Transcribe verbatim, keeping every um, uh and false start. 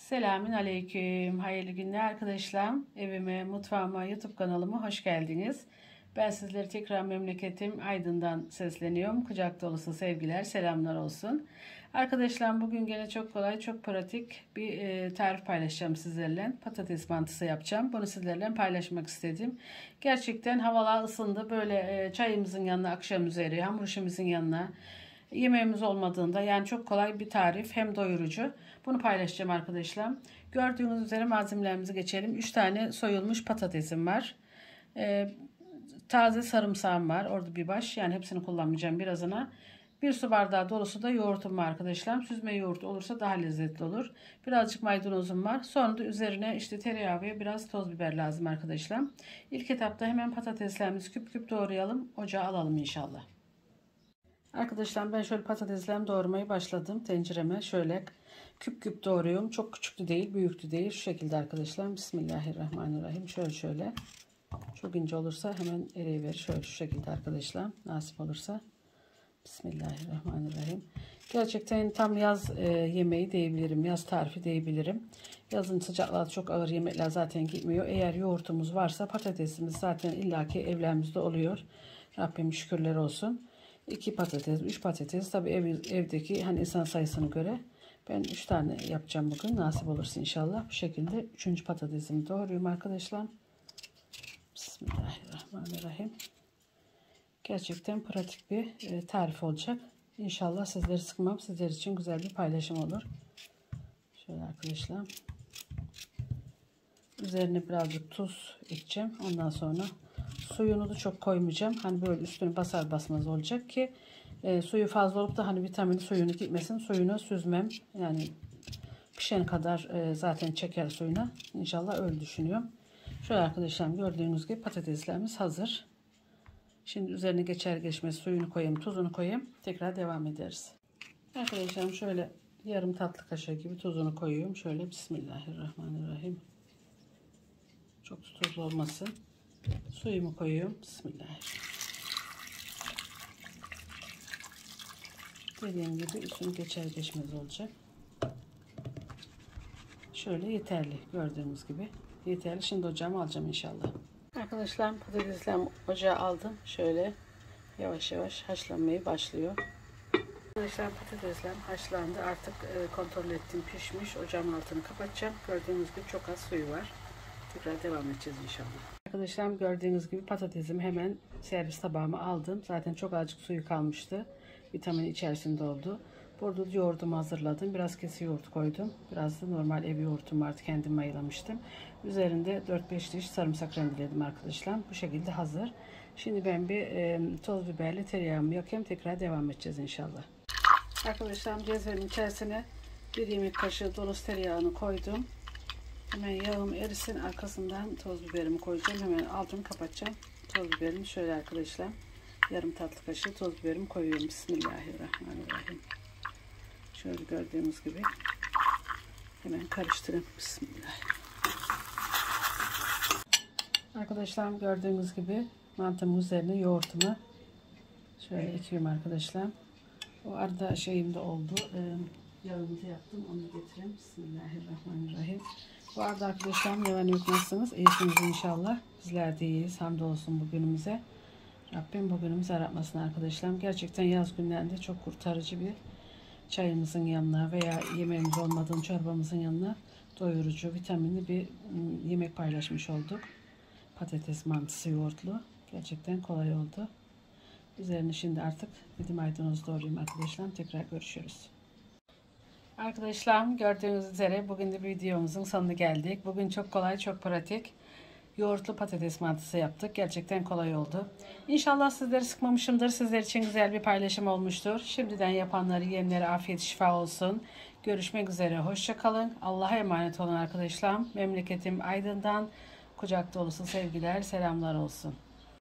Selamün aleyküm. Hayırlı günler arkadaşlar. Evime, mutfağıma, YouTube kanalıma hoş geldiniz. Ben sizleri tekrar memleketim Aydın'dan sesleniyorum. Kucak dolusu sevgiler, selamlar olsun. Arkadaşlar bugün gene çok kolay, çok pratik bir e, tarif paylaşacağım sizlerle. Patates mantısı yapacağım. Bunu sizlerle paylaşmak istedim. Gerçekten havalar ısındı. Böyle e, çayımızın yanına, akşam üzeri, hamur işimizin yanına, yemeğimiz olmadığında, yani çok kolay bir tarif, hem doyurucu. Bunu paylaşacağım arkadaşlar. Gördüğünüz üzere malzemelerimizi geçelim. üç tane soyulmuş patatesim var. Ee, taze sarımsağım var. Orada bir baş. Yani hepsini kullanmayacağım, birazına. Bir su bardağı dolusu da yoğurtum var arkadaşlar. Süzme yoğurt olursa daha lezzetli olur. Birazcık maydanozum var. Sonra da üzerine işte tereyağı ve biraz toz biber lazım arkadaşlar. İlk etapta hemen patateslerimizi küp küp doğrayalım. Ocağa alalım inşallah. Arkadaşlar ben şöyle patateslerimi doğramaya başladım. Tencereme şöyle küp küp doğruyorum. Çok küçüktü değil, büyüktü değil. Şu şekilde arkadaşlar. Bismillahirrahmanirrahim. Şöyle şöyle. Çok ince olursa hemen eriyiverir. Şöyle şu şekilde arkadaşlar. Nasip olursa. Bismillahirrahmanirrahim. Gerçekten tam yaz e, yemeği diyebilirim. Yaz tarifi diyebilirim. Yazın sıcaklığı çok ağır yemekler zaten gitmiyor. Eğer yoğurtumuz varsa patatesimiz zaten illaki evlerimizde oluyor. Rabbim şükürler olsun. iki patates, üç patates. Tabi ev, evdeki hani insan sayısına göre ben üç tane yapacağım bugün. Nasip olursa inşallah. Bu şekilde üçüncü patatesimi doğruyorum arkadaşlar. Bismillahirrahmanirrahim. Gerçekten pratik bir e, tarif olacak. İnşallah sizleri sıkmam. Sizler için güzel bir paylaşım olur. Şöyle arkadaşlar. Üzerine birazcık tuz ekeceğim. Ondan sonra suyunu da çok koymayacağım. Hani böyle üstünü basar basmaz olacak ki e, suyu fazla olup da hani vitamin suyunu gitmesin. Suyunu süzmem. Yani pişen kadar e, zaten çeker suyuna. İnşallah öyle düşünüyorum. Şöyle arkadaşlar gördüğünüz gibi patateslerimiz hazır. Şimdi üzerine geçer geçmez suyunu koyayım, tuzunu koyayım. Tekrar devam ederiz. Arkadaşlar şöyle yarım tatlı kaşığı gibi tuzunu koyuyorum. Şöyle Bismillahirrahmanirrahim. Çok tuzlu olmasın. Suyumu koyuyorum. Bismillahirrahmanirrahim. Dediğim gibi üstünü geçer geçmez olacak. Şöyle yeterli. Gördüğünüz gibi yeterli. Şimdi ocağıma alacağım inşallah. Arkadaşlar patateslerimi ocağa aldım. Şöyle yavaş yavaş haşlanmaya başlıyor. Arkadaşlar patateslerim haşlandı. Artık kontrol ettim, pişmiş. Ocağın altını kapatacağım. Gördüğünüz gibi çok az suyu var. Tekrar devam edeceğiz inşallah. Arkadaşlar gördüğünüz gibi patatesimi hemen servis tabağıma aldım. Zaten çok azıcık suyu kalmıştı. Vitamin içerisinde oldu. Burada yoğurdumu hazırladım. Biraz kesi yoğurt koydum. Biraz da normal ev yoğurtum vardı. Kendim mayalamıştım. Üzerinde dört beş diş sarımsak rendeledim arkadaşlar. Bu şekilde hazır. Şimdi ben bir e, toz biberle tereyağımı yakayım. Tekrar devam edeceğiz inşallah. Arkadaşlar cezvenin içerisine bir yemek kaşığı dolusu tereyağını koydum. Hemen yağım erisin. Arkasından toz biberimi koyacağım. Hemen altını kapatacağım. Toz biberimi şöyle arkadaşlar. Yarım tatlı kaşığı toz biberimi koyuyorum. Bismillahirrahmanirrahim. Şöyle gördüğünüz gibi hemen karıştırın. Bismillah. Arkadaşlar gördüğünüz gibi mantımın üzerine yoğurtumu şöyle ekiyorum arkadaşlar. O arada şeyim de oldu. Ee, yağımı da yaptım. Onu getireyim. Bismillahirrahmanirrahim. Bu arada arkadaşlar ne var ne yok, nasılsınız? İyisiniz inşallah. Bizler de iyiyiz. Hamdolsun bugünümüze. Rabbim bugünümüzü aratmasın arkadaşlar. Gerçekten yaz günlerinde çok kurtarıcı bir çayımızın yanına veya yemeğimiz olmadığında çorbamızın yanına doyurucu, vitaminli bir yemek paylaşmış olduk. Patates mantısı yoğurtlu. Gerçekten kolay oldu. Üzerine şimdi artık bir maydanoz doğrayayım arkadaşlar. Tekrar görüşürüz. Arkadaşlar gördüğünüz üzere bugün de videomuzun sonuna geldik. Bugün çok kolay, çok pratik yoğurtlu patates mantısı yaptık. Gerçekten kolay oldu. İnşallah sizleri sıkmamışımdır. Sizler için güzel bir paylaşım olmuştur. Şimdiden yapanları, yiyenlere afiyet şifa olsun. Görüşmek üzere. Hoşça kalın. Allah'a emanet olun arkadaşlar. Memleketim Aydın'dan kucak dolusu sevgiler, selamlar olsun.